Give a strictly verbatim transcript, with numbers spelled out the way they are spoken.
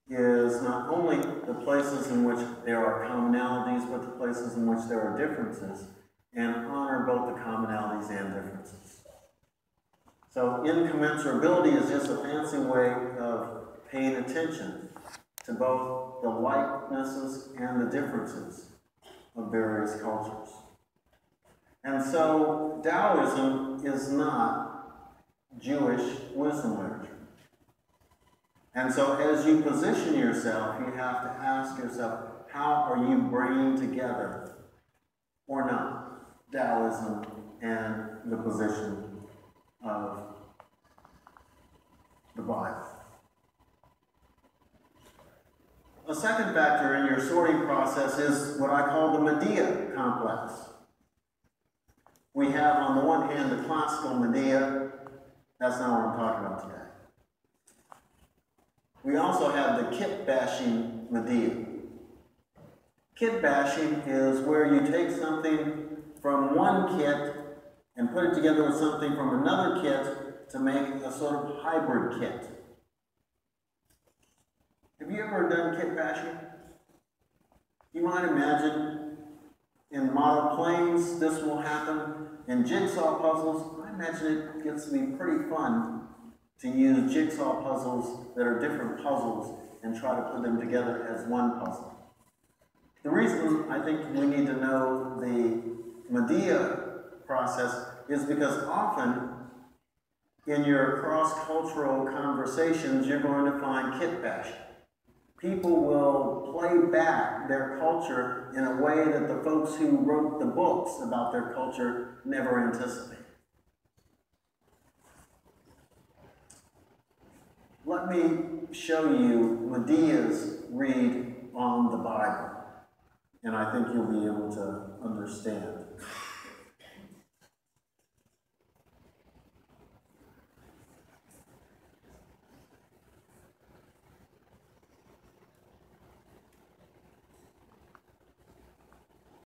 is not only the places in which there are commonalities, but the places in which there are differences, and honor both the commonalities and differences. So incommensurability is just a fancy way of paying attention to both the likenesses and the differences of various cultures. And so Taoism is not Jewish wisdom literature. And so as you position yourself, you have to ask yourself, how are you bringing together, or not, Taoism and the position of the Bible? A second factor in your sorting process is what I call the Medea complex. We have, on the one hand, the classical Medea. That's not what I'm talking about today. We also have the Kitbashing Medea. Kitbashing is where you take something from one kit and put it together with something from another kit to make a sort of hybrid kit. Have you ever done kitbashing? You might imagine in model planes this will happen. In jigsaw puzzles, I imagine it gets to be pretty fun to use jigsaw puzzles that are different puzzles and try to put them together as one puzzle. The reason I think we need to know the Medea process is because often in your cross-cultural conversations you're going to find kitbashing. People will play back their culture in a way that the folks who wrote the books about their culture never anticipated. Let me show you Medea's read on the Bible, and I think you'll be able to understand.